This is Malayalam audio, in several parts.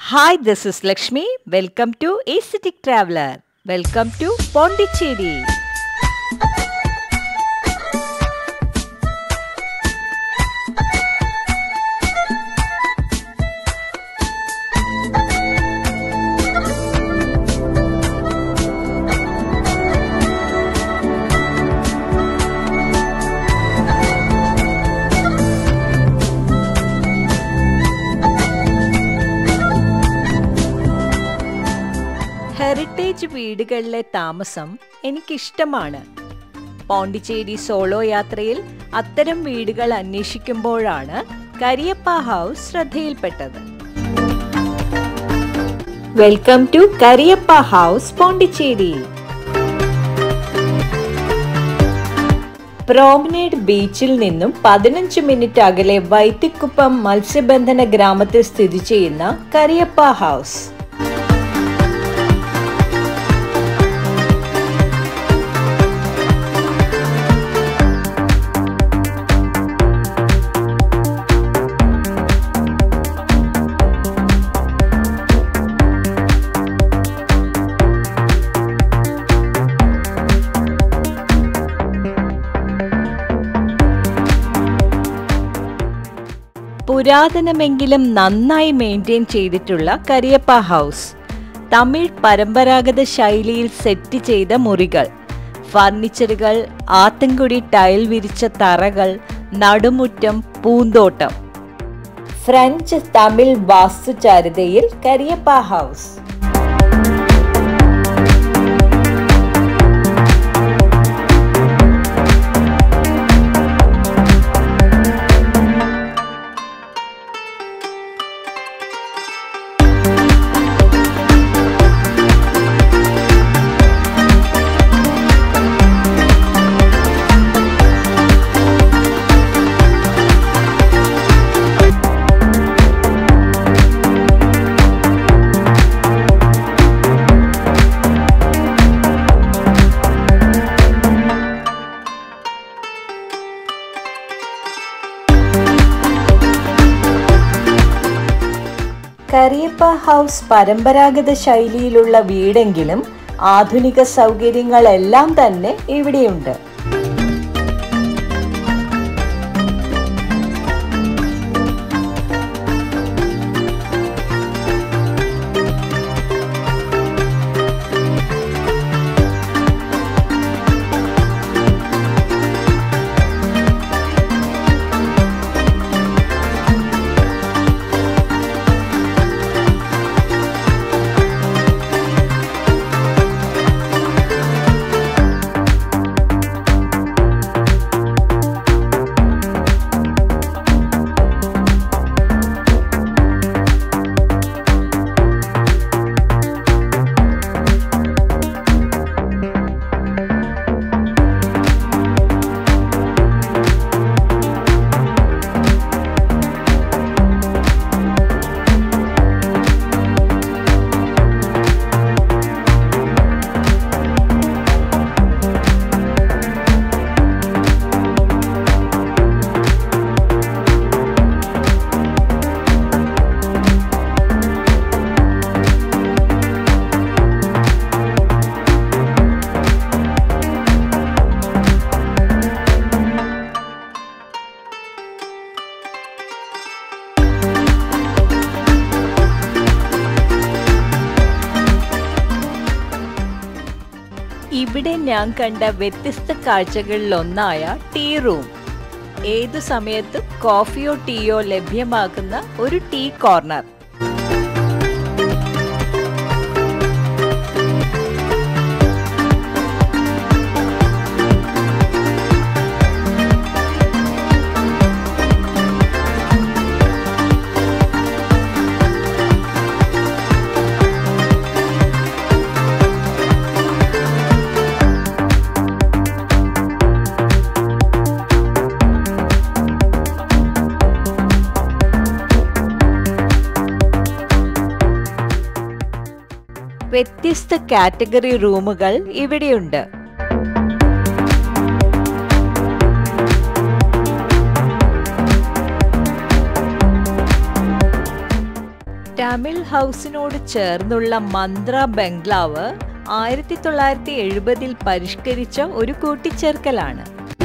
Hi, this is Lakshmi. Welcome to Aesthetic Traveler. Welcome to Pondicherry. Heritage വീടുകളിലെ താമസം എനിക്കിഷ്ടമാണ്. പോണ്ടിച്ചേരി സോളോ യാത്രയിൽ അത്തരം വീടുകൾ അന്വേഷിക്കുമ്പോഴാണ് കരിയപ്പ ഹൗസ് ശ്രദ്ധയിൽപ്പെട്ടത്. Welcome to Kariappa house, Pondicherry. Promenade ബീച്ചിൽ നിന്നും 15 മിനിറ്റ് അകലെ വൈത്തിക്കുപ്പം മത്സ്യബന്ധന ഗ്രാമത്തിൽ സ്ഥിതി ചെയ്യുന്ന കരിയപ്പ ഹൗസ്. പുരാതനമെങ്കിലും നന്നായി മെയിൻറ്റെയിൻ ചെയ്തിട്ടുള്ള കരിയപ്പ ഹൗസ്. തമിഴ് പരമ്പരാഗത ശൈലിയിൽ സെറ്റ് ചെയ്ത മുറികൾ, ഫർണിച്ചറുകൾ, ആത്തൻകുടി ടൈൽ വിരിച്ച തറകൾ, നടുമുറ്റം, പൂന്തോട്ടം. ഫ്രഞ്ച് തമിഴ് വാസ്തുചാരുതയിൽ കരിയപ്പ ഹൗസ്. കരിയപ്പ ഹൗസ് പരമ്പരാഗത ശൈലിയിലുള്ള വീടെങ്കിലും ആധുനിക സൗകര്യങ്ങളെല്ലാം തന്നെ ഇവിടെയുണ്ട്. ഇവിടെ ഞാൻ കണ്ട വ്യത്യസ്ത കാഴ്ചകളിലൊന്നായ ടീ റൂം. ഏതു സമയത്തും കോഫിയോ ടീയോ ലഭ്യമാകുന്ന ഒരു ടീ കോർണർ. വ്യത്യസ്ത കാറ്റഗറി റൂമുകൾ ഇവിടെയുണ്ട്. തമിൽ ഹൗസിനോട് ചേർന്നുള്ള മന്ത്ര ബംഗ്ലാവ് 1970 പരിഷ്കരിച്ച ഒരു കൂട്ടിച്ചേർക്കലാണ്.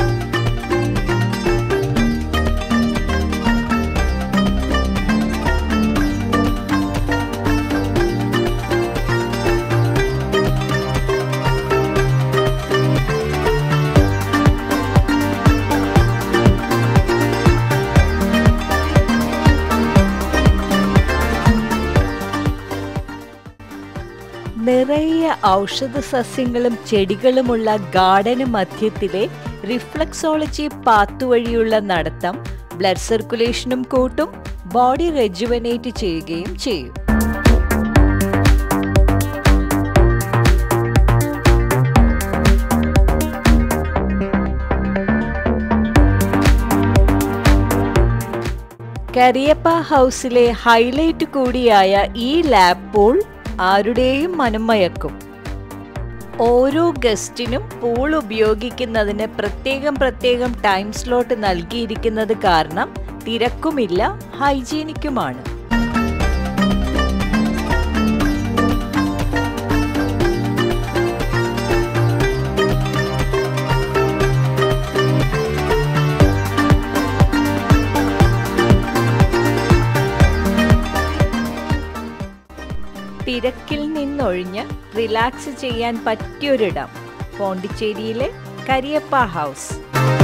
നിറയെ ഔഷധ സസ്യങ്ങളും ചെടികളുമുള്ള ഗാർഡന് മധ്യത്തിലെ റിഫ്ലക്സോളജി പാത്ത് വഴിയുള്ള നടത്തം ബ്ലഡ് സർക്കുലേഷനും കൂട്ടും, ബോഡി റെജുവനേറ്റ് ചെയ്യുകയും ചെയ്യും. കരിയപ്പ ഹൗസിലെ ഹൈലൈറ്റ് കൂടിയായ ഈ ലാബ് പൂൾ ആരുടെയും മനം മയക്കും. ഓരോ ഗസ്റ്റിനും പൂൾ ഉപയോഗിക്കുന്നതിന് പ്രത്യേകം ടൈം സ്ലോട്ട് നൽകിയിരിക്കുന്നത് കാരണം തിരക്കുമില്ല, ഹൈജീനിക്കുമാണ്. തിരക്കിൽ നിന്നൊഴിഞ്ഞ് റിലാക്സ് ചെയ്യാൻ പറ്റിയൊരിടം പോണ്ടിച്ചേരിയിലെ കരിയപ്പ ഹൗസ്.